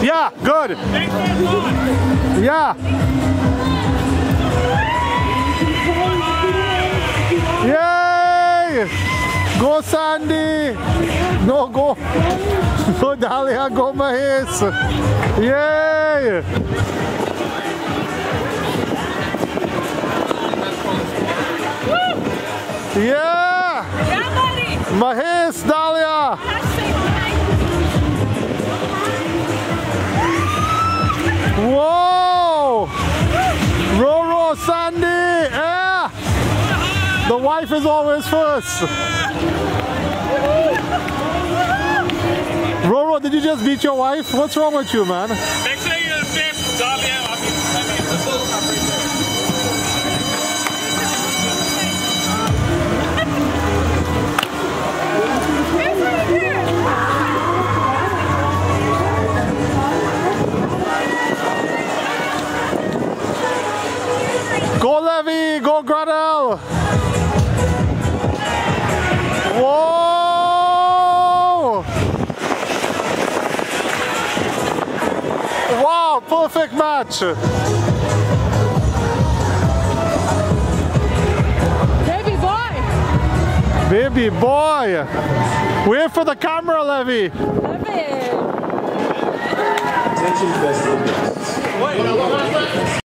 Yeah, good. Yeah. Yay! Go Sandy! No, go. Go Dahlia, go Mahes. Yay! Yeah! Mahes, Dahlia! Whoa! Roro, Sandy! Yeah! The wife is always first. Roro, did you just beat your wife? What's wrong with you, man? Make sure you stamp Dahlia. Go Levy, go Gradel. Whoa! Wow, perfect match. Baby boy. Baby boy. Wait for the camera, Levy. Levy. Attention festival guests.